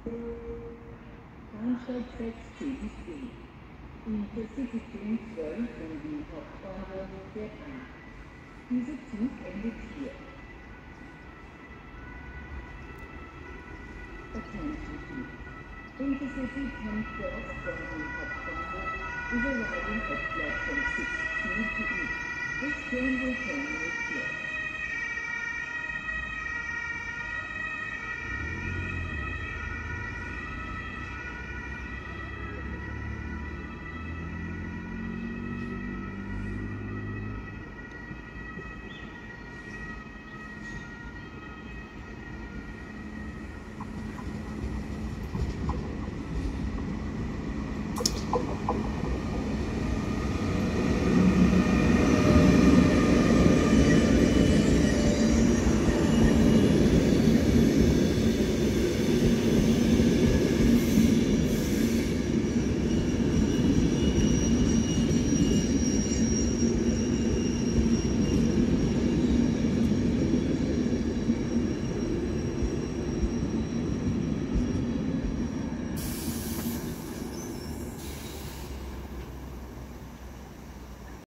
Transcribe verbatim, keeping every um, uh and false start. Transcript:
Bahnsteig sechs C bis D. Intercity Train zwölf von dem Hauptbahnhof fährt an. Dieser Zug endet hier. Attention please. Intercity ten twelve from the Hauptbahnhof is arriving at platform six C to E. This train will terminate here.